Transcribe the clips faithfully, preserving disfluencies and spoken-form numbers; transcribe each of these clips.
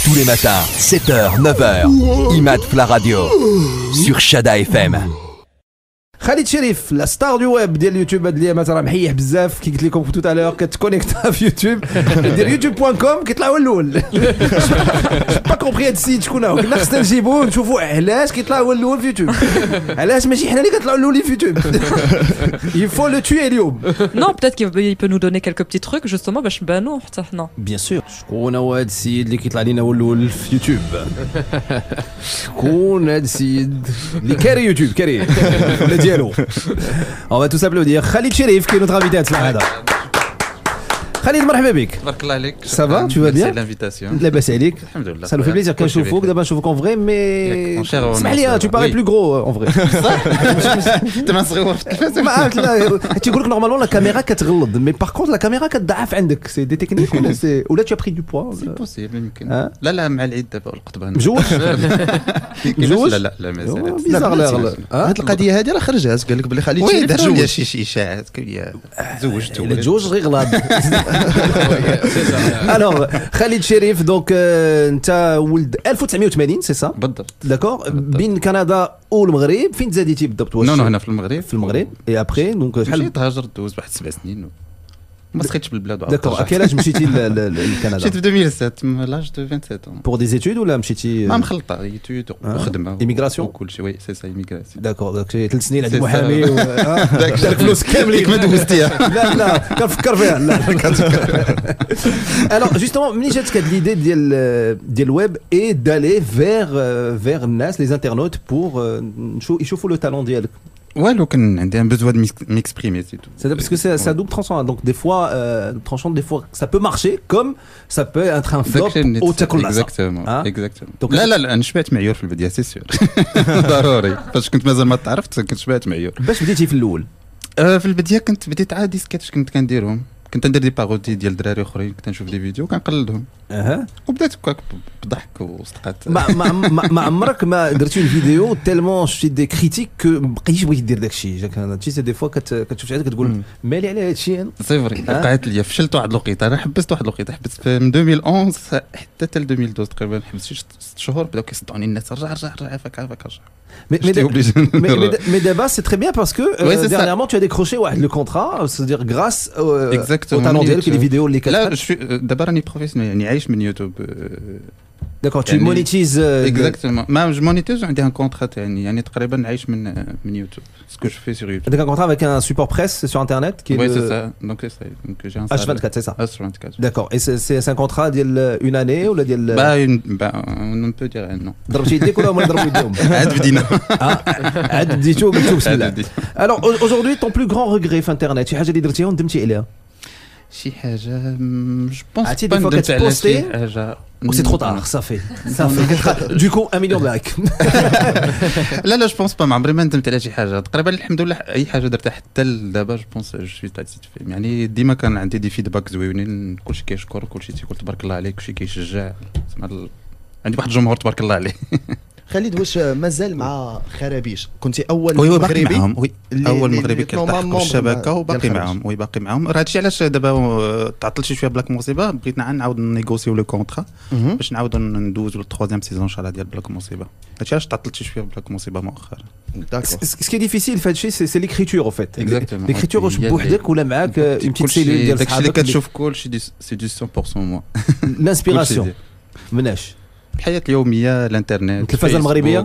Tous les matins, sept heures, neuf heures, Imad Fla Radio, sur Shada F M. Khalid Cherif, la star du web ديال اليوتيوب هاد الايامات راه محيح بزاف كي قلت لكم tout à l'heure كتكونيكتا في يوتيوب دير يوتيوب دوت كوم كيطلع هو الاول. با كومبري هاد السيت شكون هو كنا خصنا نجيبوه نشوفوا علاش كيطلع هو الاول في يوتيوب علاش ماشي حنا اللي كنطلعوا الاولين في يوتيوب. Il faut le tuer اليوم. Non, peut-être qu'il peut nous donner quelques petits trucs justement باش نبانو حتى حنا. بيان سور شكون هو هاد السيد اللي كيطلع لينا هو الاول في يوتيوب؟ شكون هاد السيد اللي كاري يوتيوب كاري ولا ديالو؟ On va tous applaudir Khalid Cherif qui est notre invité à ce soir. Khalid, مرحبا بك. تبارك الله عليك. Ça va, tu vas bien? Merci de l'invitation. لاباس عليك. الحمد لله. Ça nous fait plaisir كنشوفوك دابا نشوفوك en vrai mais اسمح لي tu parais plus gros en vrai. انت ما صغير في التلفاز. ما عرفت لا تيقول لك نورمالمون لا كاميرا كتغلط mais par contre la caméra كتضعف عندك c'est des techniques ولا c'est ولا tu as pris du poids. C'est possible يمكن. لا لا مع العيد دابا القطبه. مجوج. مجوج. لا لا لا مازال. بيزار لا هاد القضيه هذه راه خرجات قال لك بلي خليت شي دار لي شي اشاعات قال لي زوجت الا تزوج غير غلط. Alors Khalid Cherif donc انت ولد ألف وتسعمية وثمانين سي صا بالضبط داكور بين كندا والمغرب فين تزاديتي بالضبط واش نو نو هنا في المغرب في المغرب اي ابري دونك شحال تهاجرت دوز واحد سبع سنين ما سخيتش بالبلاد. داكور اكيل اش مشيتي لكندا؟ مشيت في ألفين وسبعة لاج دو سبعة وعشرين بور دي زيتود ولا مشيتي ما مخلطه ايتود وخدمه ايميغراسيون وكل شيء وي سي سا ايميغراسيون. داكور داك ثلاث سنين عند محامي داك فلوس كاملين ما دوزتيها. لا لا كنفكر فيها لا كنفكر. الوغ جوستومون منين جاتك هاد ليدي ديال ديال الويب اي دالي فيغ فيغ الناس لي انترنوت بور يشوفوا لو تالون ديالك؟ والو كان عندي un besoin de m'exprimer c'est tout. C'est parce que c'est ça double tranchant donc des fois euh, tranchant des fois ça peut marcher comme ça peut être un flop au تاكل العصا. exactement exactement. لا لا لا انا شبعت معيور في البدايه سي سور. ضروري فاش كنت مازال ما تعرفت كنت شبعت معيور. باش بديتي في الاول؟ في البدايه كنت بديت عادي سكيتش كنت كنديرهم كنت ندير دي باغودي ديال دراري اخرين كنت نشوف دي فيديو كنقلدهم اها وبدات هكاك بضحك وصدقات. ما ما ما عمرك ما درتي الفيديو تيلمون شتي دي كريتيك كو ما بقيتيش بغيتي دير داكشي جاك هادشي سي دي فوا كتشوف شي حاجه كتقول مالي على هادشي انا سي فري وقعت لي فشلت واحد الوقيته انا حبست واحد الوقيته حبست من ألفين وإحدى عشر حتى حتى ألفين واثناش تقريبا حبست شي ست شهور بداو كيصدعوني الناس رجع رجع رجع فك فك رجع. Mais, mais, mais, mais d'abord c'est très bien parce que euh, ouais, dernièrement ça. Tu as décroché ouais, le contrat, c'est-à-dire grâce euh, au talent d'elle que les vidéos les là je suis d'abord un professionnel يعني عايش من يوتيوب. D'accord, tu monétises euh, exactement. ما je monétise عندي un contrat يعني يعني تقريبا عايش من من يوتيوب ce que je fais sur YouTube. Avec un contrat avec un support presse sur internet qui est oui, le... c'est ça. Donc c'est ça. Donc j'ai un H vingt-quatre, c'est ça. H vingt-quatre. D'accord. Et c'est c'est un contrat d'une année ou la ديال Bah une bah on peut dire non. ضربتي يديك ولا هما ضربوا يديهم؟ عاد بدينا. عاد بديتو قلتو بسم الله. Alors aujourd'hui ton plus grand regret في internet شي حاجه اللي درتيها وندمتي عليها؟ شي حاجه جو بونس عرفتي دي فوا كتبوستي و سي ترو طار صافي صافي du coup un million de likes. لا لا جو بونس با ما عمري ما ندمت على شي حاجه تقريبا الحمد لله اي حاجه درتها حتى لدابا جو بونس جو سوي ساتيسفي يعني ديما كان عندي دي فيدباك زوينين كلشي كيشكر كلشي تيقول تبارك الله عليك كلشي كيشجع عندي واحد الجمهور تبارك الله عليه. خالد واش مازال مع خرابيش كنتي اول وي مغربي معهم وي اول مغربي كيلتحقوا الشبكه وباقي معهم وي باقي معهم هادشي علاش دابا تعطلت شي شويه بلاك مصيبه بغيت نعاود نيغوسيو لو كونطرا باش نعاود ندوزو للتروازيام سيزون ان شاء الله ديال بلاك مصيبه هادشي علاش تعطلت شي شويه بلاك مصيبه مؤخرا. Ce qui est difficile في هادشي c'est l'écriture en fait. L'écriture واش بوحدك ولا معاك une petite cellule ديال داكشي اللي كتشوف كلشي سي دو مية بالمية موا. L'inspiration مناش الحياة اليومية الانترنت التلفزة المغربية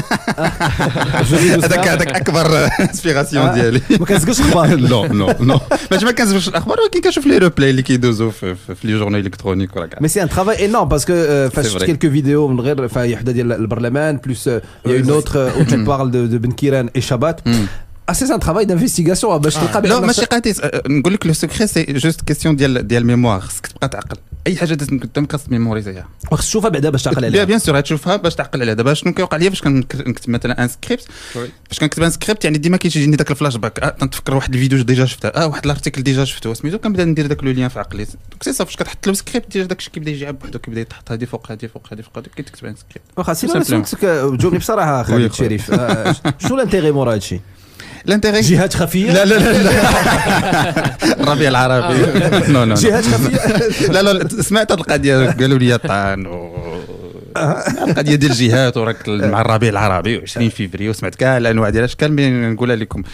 هذاك هذاك أكبر انسبيراسيون ديالي. ما كنسقش اخبار نو نو نو ماشي ما كنسقش الاخبار ولكن كنشوف لي ريبلاي اللي كيدوزو في لي جورنال الكترونيك ولا كاع. مي سي ان ترافاي انورم باسكو فاش شفت كيلكو فيديو من غير فاي وحده ديال البرلمان بلوس يا اون اوتر او تو بارل دو بن كيران اي شابات. Ah c'est un travail d'investigation باش تلقى لا ماشي قاتيس نقول لك لو سيكري سي جوست كيسيون ديال ديال ميموار خصك تبقى تعقل اي حاجه قدامك خاص ميموريزيها خصك تشوفها بعدا باش تعقل عليها. بيان سور تشوفها باش تعقل عليها. دابا شنو كيوقع ليا فاش كنكتب مثلا ان سكريبت فاش كنكتب ان سكريبت يعني ديما كيجيني داك الفلاش باك اه تنتفكر واحد الفيديو ديجا شفته اه واحد الارتيكل ديجا شفته سميتو كنبدا ندير داك لو لين في عقلي دونك سي صافي فاش كتحط له سكريبت ديجا داكشي كيبدا يجي بوحدو كيبدا يتحط هذه فوق هذه فوق هذه فوق هذه كتكتب ان سكريبت واخا سي نسولك جاوبني بصراحه خالد الشريف شنو الانتيغي مورا هادشي؟ الانتيغي جهات خفيه لا لا لا الربيع العربي نو نو جهات خفيه لا لا سمعت هذه القضيه قالوا لي طعن القضيه ديال الجهات وراك مع الربيع العربي و20 فيفري وسمعت كاع الانواع ديال اش كان بين نقولها لكم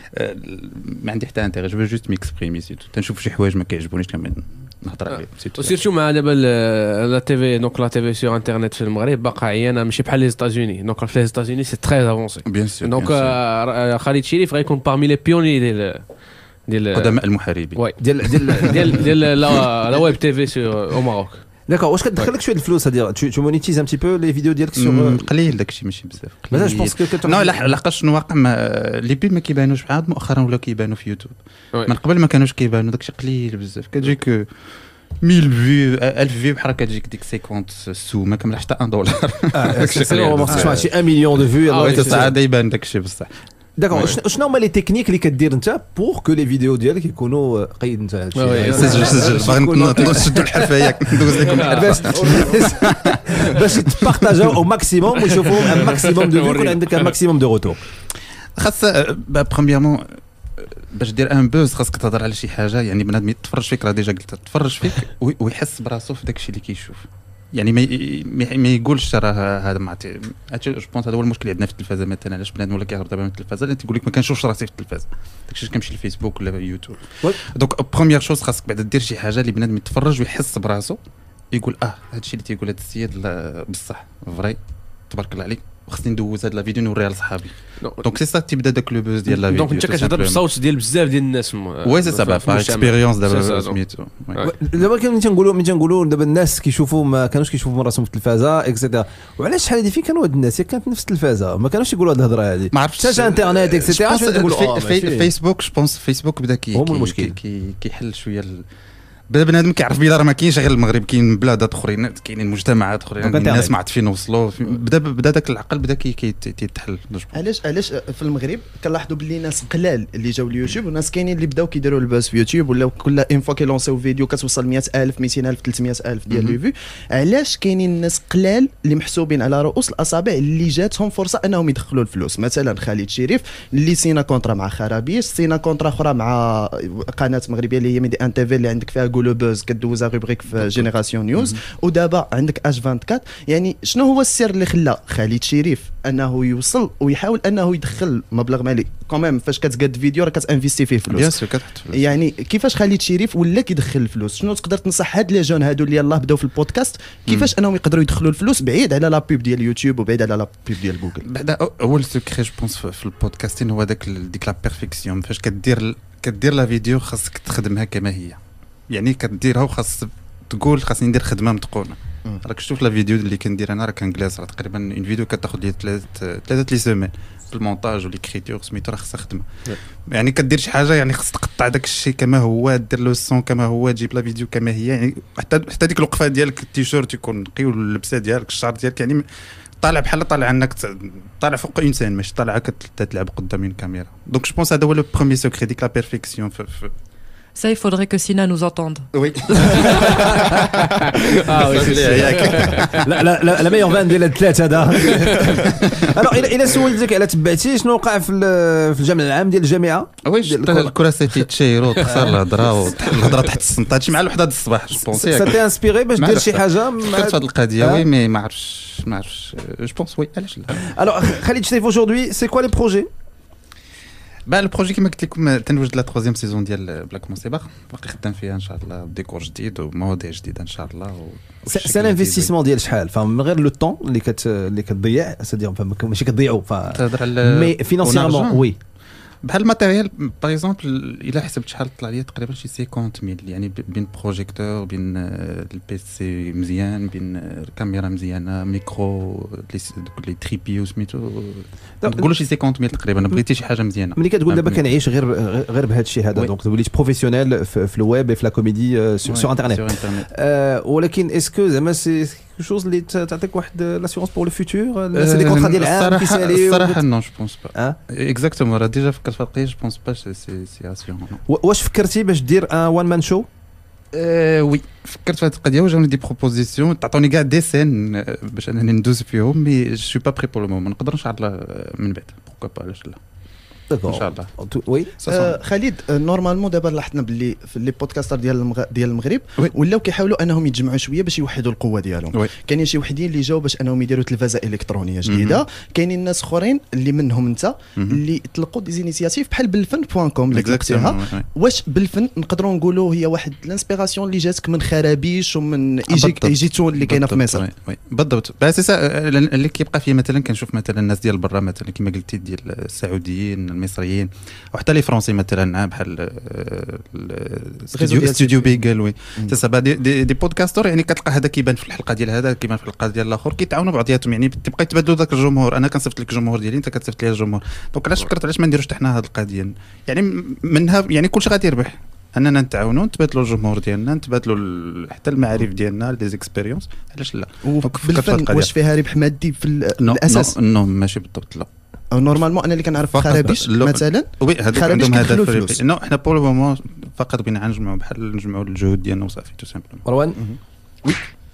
ما عندي حتى انتيغي جو جوست ميكسبريمي سيتو تنشوف شي حوايج ما كيعجبونيش كمان نهضر عليه سيتو وسيرتو مع دابا لا تي في دونك لا تي في سور انترنت في المغرب باقا عيانه ماشي بحال لي زيتازوني دونك في لي زيتازوني سي تري افونسي بيان سور دونك خالد شريف غيكون بارمي لي بيوني ديال ديال قدماء المحاربين وي ديال ديال ديال ديال لا ويب تي في سور او ماروك. داكور واش كتدخل لك شويه الفلوس هادي تو مونيتيز ان بتي بو لي فيديو ديالك سور قليل داكشي ماشي بزاف مازال جو بونس كو نو لحقاش شنو واقع لي بيب ما كيبانوش عاد مؤخرا ولاو كيبانوا في يوتيوب من قبل ما كانوش كيبانوا داكشي قليل بزاف كتجيك مية فيو ألف فيو بحال كتجيك ديك خمسين سو ما كملش حتى واحد دولار سي نورمال تسمع شي واحد مليون دو فيو تصعد يبان داكشي بصح. داكور شنو هما لي تكنيك اللي كدير انت بور كو لي فيديو ديالك يكونوا قيد انت هادشي سجل سجل باغي نشدوا الحرفيه ندوز لكم باش باش تبارطاجاو او ماكسيموم ويشوفوا ان ماكسيموم دو فيو يكون عندك ان ماكسيموم دو روتور. خاص برومييرمون باش دير ان بوز خاصك تهضر على شي حاجه يعني بنادم يتفرج فيك راه ديجا قلت تفرج فيك ويحس براسو في داكشي اللي كيشوف يعني ما ما يقولش راه هذا ما هادشي جو بونس هذا هو المشكل عندنا في التلفازه مثلا علاش بنادم ولا كيهضر دابا من التلفازه انت تقول لك ما كنشوفش راسي في التلفازه داكشي كنمشي للفيسبوك ولا يوتيوب دونك بروميير شوز خاصك بعدا دير شي حاجه اللي بنادم يتفرج ويحس براسو يقول اه هادشي اللي تيقول هذا السيد بصح فري تبارك الله عليك وخصني ندوز هاد لا فيديو نوريها لصحابي دونك سي سا تيبدا داك لو بوز ديال لا فيديو دونك انت كتهضر بالصوت ديال بزاف ديال الناس وي سي سا با اكسبيريونس دابا سميتو دابا كاين تنقولوا ملي تنقولوا دابا الناس كيشوفوا ما كانوش كيشوفوا من راسهم في التلفازه اكسيتيرا وعلاش شحال هادي فين كانوا هاد الناس كانت نفس التلفازه ما كانوش يقولوا هاد الهضره هادي ما عرفتش حتى انترنت اكسيتيرا تقولوا فيسبوك جو بونس فيسبوك بدا كي كيحل شويه بدا بنادم كيعرف بلا راه ما كاينش غير المغرب كاين بلادات اخرين كاينين مجتمعات اخرين الناس ما عرفين يوصلوا بدا بدا داك العقل بدا كيتحل. علاش علاش في المغرب كنلاحظوا باللي ناس قلال اللي جاو اليوتيوب وناس كاينين اللي بداو كيديروا الباز في يوتيوب ولا كل ان فوا كيلونسيو فيديو كتوصل مية ألف مئتين ألف ثلاثمية ألف ديال لي فيو. علاش كاينين ناس قلال اللي محسوبين على رؤوس الاصابع اللي جاتهم فرصه انهم يدخلوا الفلوس مثلا خالد شريف اللي سينا كونترا مع خرابيش سينا كونترا اخرى مع قناه مغربيه اللي هي ميدي ان تي في اللي عندك فيها قولو بوز كدوزها روبريك في جينيراسيون نيوز ودابا عندك اش أربعة وعشرين. يعني شنو هو السر اللي خلى خالد شريف انه يوصل ويحاول انه يدخل مبلغ مالي كوميم فاش كتقاد فيديو راه كتانفيستي فيه فلوس بيان سور كتحط فلوس يعني كيفاش خالد شريف ولا كيدخل الفلوس شنو تقدر تنصح هاد لي جون هادو اللي يلاه بداو في البودكاست كيفاش انهم يقدروا يدخلوا الفلوس بعيد على لا بوب ديال يوتيوب وبعيد على لا بوب ديال جوجل. بعدا اول سكري جو بونس في البودكاستين هو داك ديك لا بيرفيكسيون فاش كدير كدير لا فيديو خاصك تخدمها كما هي يعني كديرها وخاص تقول خاصني ندير خدمه متقونه. راك شوف لا فيديو اللي كندير انا راه كنجلس راه تقريبا اون فيديو كتاخذ لي ثلاثه ثلاثه لي سيمين بالمونتاج والكريتور سميتو راه خاصها خدمه يعني كدير شي حاجه يعني خاص تقطع داك الشيء كما هو دير لو سون كما هو تجيب لا فيديو كما هي يعني حتى حتى ديك الوقفه ديالك التيشيرت يكون نقي واللبسه ديالك الشعر ديالك يعني طالع بحال طالع انك طالع فوق انسان ماشي طالع كتلعب قدام الكاميرا. دونك جو بونس هذا هو لو بروميير سكري ديك لا بيرفيكسيون. Ça, il faudrait que Sina nous entende. Oui. Ah oui, c'est لا لا لا لا meilleure vanne ديال الثلاثه هذا. الو الى سولتك على تبعتي شنو وقع في في الجامع العام ديال الجامعه واش الكراسي تيتشيرو تخسر الهضره والهضره تحت السنطه هادشي مع الوحده د الصباح جو بونس ساتي انسبيري باش دير شي حاجه فكرت هاد القضيه وي مي ما عرفتش ما عرفتش جو بونس وي علاش لا. الو خالد شريف aujourd'hui c'est quoi les projets با البروجي كما قلت لكم تنوجد لا تروزيام سيزون ديال بلاك موسيبر باقي خدام فيها ان شاء الله ديكور جديد ومواضيع جديده ان شاء الله. سي ان انفستيسمون ديال شحال فمن غير لو طون اللي كت اللي كتضيع سادير ماشي كتضيعوا ف مي فينانسيرمون وي بحال الماتيريال باغ اكزومبل الا حسبت شحال طلع لي تقريبا شي خمسين ألف يعني بين بروجيكتور بين البي سي مزيان بين الكاميرا مزيانه ميكرو لي تريبي وسميتو نقولوا شي خمسين ألف تقريبا بغيتي شي حاجه مزيانه. ملي كتقول دابا كنعيش غير غير بهذا الشيء هذا دونك وليت بروفيسيونيل في الويب في لا كوميدي سور انترنت ولكن اسكو زعما سي شوز اللي تعطيك واحد لاسيونس بور لو فيتور سي دي كونطرا ديال العام كيسالي الصراحه نو جو بونس با اكزاكتومون راه ديجا فكرت في القضيه جو بونس با سي سي اسيون. واش فكرتي باش دير ان وان مان شو؟ وي فكرت في هذه القضيه وجاوني دي بروبوزيسيون تعطوني كاع دي سين باش انني ندوز فيهم مي جو سوي با بري بور لو مومون نقدر نشعر من بعد بوكو با علاش لا. ان شاء الله. وي آه خالد آه نورمالمون دابا لاحظنا باللي في لي بودكاستر ديال المغ... ديال المغرب ولاو كيحاولوا انهم يتجمعوا شويه باش يوحدوا القوه ديالهم. كاينين شي وحدين اللي جاوا باش انهم يديروا تلفازه الكترونيه جديده، كاينين ناس اخرين اللي منهم انت اللي طلقوا دي زينيسياتيف بحال بالفن بوان كوم اللي طلقتيها. واش بالفن نقدروا نقولوا هي واحد الانسبيراسيون اللي جاتك من خرابيش ومن ايجيك ايجيتون اللي كاينه في مصر؟ وي بالضبط. بس اللي كيبقى فيه مثلا كنشوف مثلا الناس ديال برا مثلا كما قلتي ديال السعوديين المصريين وحتى لي فرونسي مثلا بحال استوديو بيغل. وي سي سا دي, دي, دي بودكاستور يعني كتلقى هذا كيبان في الحلقه ديال هذا كيبان في الحلقه ديال الاخر كيتعاونوا بعضياتهم يعني تبقى يتبادلوا ذاك الجمهور. انا كنصيفط لك الجمهور ديالي انت كتصيفط لي الجمهور. دونك علاش فكرت علاش ما نديروش حنا هذه القضيه يعني منها يعني كلشي غادي يربح اننا نتعاونوا نتبادلوا الجمهور ديالنا نتبادلوا حتى المعارف ديالنا لي زيكسبيريونس علاش لا. بالفن واش فيها ربح مادي في الاساس؟ نو ماشي بالضبط لا. نورمالمون انا اللي كنعرف خرابيش مثلا وي هذوك عندهم هدف ربحي. نو حنا بور لو مومون فقط بغينا نجمعوا بحال نجمعوا الجهود ديالنا وصافي تو سامبلومون. مروان وي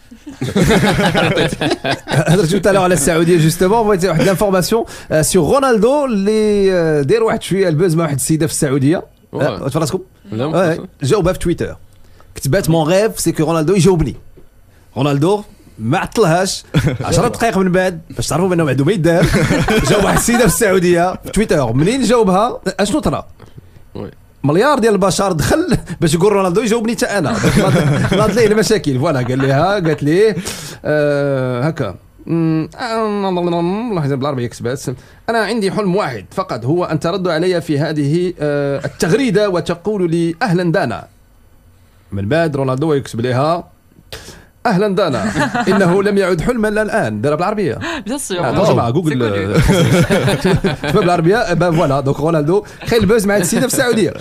هضرتو حتى على السعوديه جوستومون بغيت واحد لانفورماسيون سور رونالدو اللي داير واحد شويه البوز مع واحد السيده في السعوديه. تفراسكم جاوبها في تويتر كتبات مون غيف سي كو رونالدو يجاوبني. رونالدو ما عطلهاش عشرة دقائق من بعد باش تعرفوا بانه ما عنده ما يدار جاوب واحد السيده في السعوديه في تويتر. منين جاوبها اشنو طرا؟ مليار ديال البشر دخل باش يقول رونالدو يجاوبني حتى انا ناض ليه المشاكل. فوالا قال لها قالت ليه آه هكا الله يحفظ بالعربيه كسبات. انا عندي حلم واحد فقط هو ان ترد علي في هذه آه التغريده وتقول لي اهلا دانا. من بعد رونالدو يكتب لها اهلا دانا انه لم يعد حلما الان. دار بالعربيه بيان سور مع جوجل بالعربيه. با فوالا دونك رونالدو خير البوز مع السيده في السعوديه.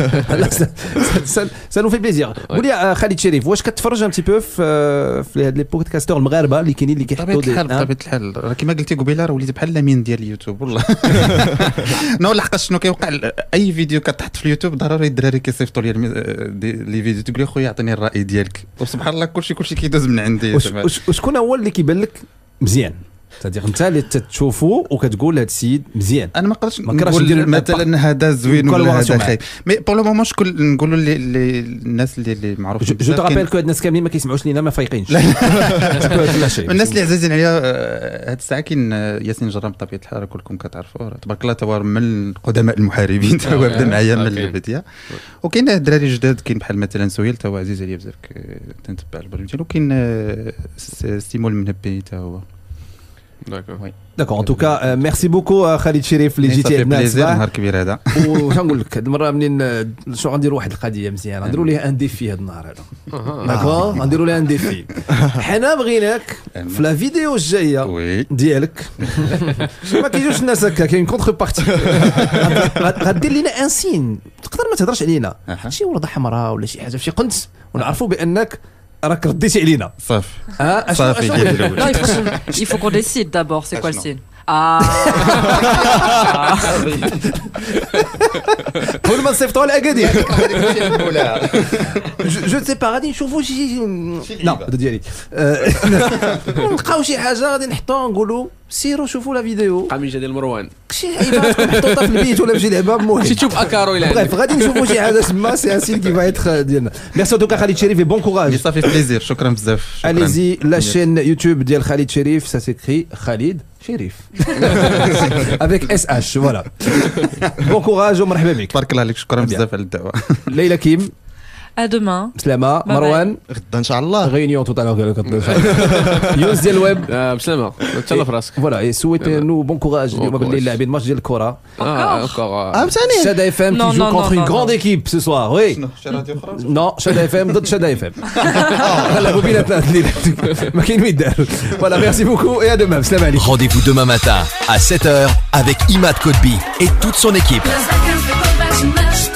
سا نو في بليزير. قول لي خالد شريف واش كتفرج ان تي بو في في هاد لي بودكاستور المغاربه اللي كاينين اللي كيحطوا دي بطبيعه الحال راه كما قلتي قبيله راه وليت بحال لامين ديال اليوتيوب والله. نو لحقاش شنو كيوقع اي فيديو كتحط في اليوتيوب ضروري الدراري كيصيفطوا لي لي فيديو تقول لي خويا عطيني الراي ديالك وسبحان الله كلشي كلشي كيدوز من عندي. وشكون هو اللي كيبان لك مزيان؟ تادير انت اللي تشوفو وكتقول هذا السيد مزيان. انا ما نقدرش نقول مثلا هذا زوين ولا هذا خايب مي بور لو مومون شكون نقولوا لي الناس اللي اللي معروفين جو ترابيل كو هاد الناس كاملين ما كيسمعوش لينا ما فايقينش. الناس اللي عزازين عليا هاد الساعه كاين ياسين جرام بطبيعه الحال كلكم كتعرفوا تبارك الله توا من قدماء المحاربين توا بدا معايا من البدايه. وكاين الدراري جداد كاين بحال مثلا سهيل توا عزيز عليا بزاف تنتبع البرنامج ديالو. وكاين سيمون المنبي تا هو. D'accord. D'accord. En tout cas, euh, merci beaucoup à Khalid Cherif اللي جيتي عندنا الصباح. نهار كبير هذا. وشنقول لك هذه المره منين شو غنديروا واحد القضيه مزيانه نديروا ليها ان ديفي هذا النهار هذا. داكور غنديروا ليها ان ديفي. حنا بغيناك في لا فيديو الجايه ديالك ما كيجوش الناس هكا كاين كونتر بارتي غدير لنا ان سين تقدر ما تهضرش علينا شي ورده حمراء ولا شي حاجه في شي قنت ونعرفوا بانك راك رديتي علينا صافي. اه صافي. il faut qu'on décide d'abord c'est quoi le signe. Ah. كل ما نصيفطوا الاكادير جو سي با غادي نشوفوا شي لا هذا ديالي نلقاو شي حاجه غادي نحطوها نقولوا سيروا شوفوا لا فيديو قميجه ديال مروان شي حاجه تكون محطوطه في البيت ولا في شي لعبه المهم شي تشوف اكارو الى بريف غادي نشوفوا شي حاجه تما سي ان سين كي فا ايتر ديالنا. ميرسي دوكا خالد شريف et bon courage. صافي بليزير شكرا بزاف. Allez-y la chaîne YouTube ديال خالد شريف ça s'écrit خالد شريف avec اس اش voilà. bon courage ومرحبا بك. تبارك الله عليك شكرا بزاف على الدعوه. ليلى كيم À demain. سلامة. مروان غدا ان شاء الله réunion tout à l'heure. يونس ديال الويب بسلامة تهلا في راسك. فوالا اي سويت نو بون كوراج اليوم بالليل لاعبين ماتش ديال الكرة. اه encore عاوتاني شادا اف ام qui joue contre une grande équipe ce soir. oui non شادا اف ام ضد شادا اف ام. لعبوا بيناتنا الليل ما كاين ما يدار. فوالا ميرسي بوكو et à demain. سلام عليكم. Rendez-vous demain matin à sept heures avec Imad Kotbi et toute son équipe.